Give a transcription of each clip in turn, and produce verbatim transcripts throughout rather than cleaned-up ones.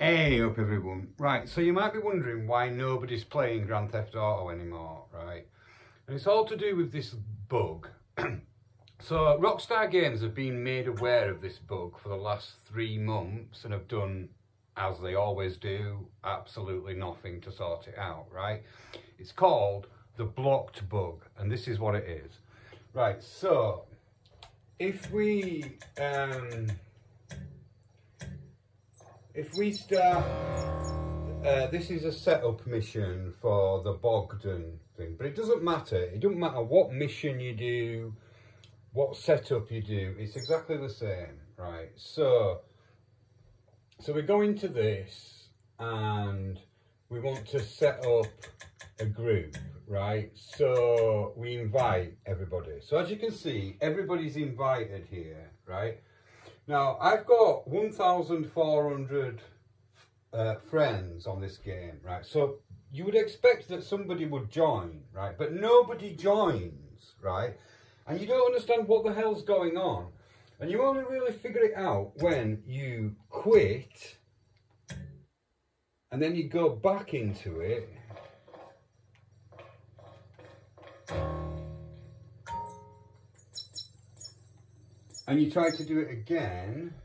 Hey up everyone. Right, so you might be wondering why nobody's playing Grand Theft Auto anymore, right? And it's all to do with this bug. So Rockstar Games have been made aware of this bug for the last three months and have done, as they always do, absolutely nothing to sort it out, right? It's called the blocked bug, and this is what it is. Right, so if we um If we start, uh, this is a setup mission for the Bogdan thing, but it doesn't matter. It doesn't matter what mission you do, what setup you do. It's exactly the same, right? So, so we go into this and we want to set up a group, right? So we invite everybody. So as you can see, everybody's invited here, right? Now, I've got one thousand four hundred uh, friends on this game, right? So you would expect that somebody would join, right? But nobody joins, right? And you don't understand what the hell's going on. And you only really figure it out when you quit and then you go back into it. And you try to do it again.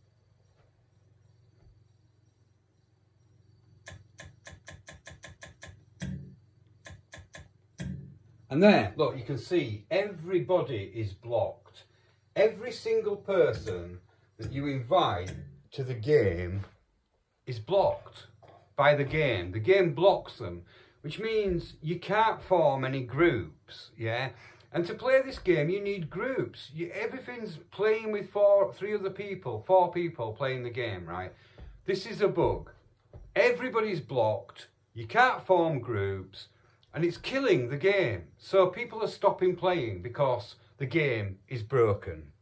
And there, look, you can see everybody is blocked. Every single person that you invite to the game is blocked by the game. The game blocks them, which means you can't form any groups, yeah? And to play this game, you need groups. You, everything's playing with four, three other people, four people playing the game, right? This is a bug. Everybody's blocked. You can't form groups, and it's killing the game. So people are stopping playing because the game is broken.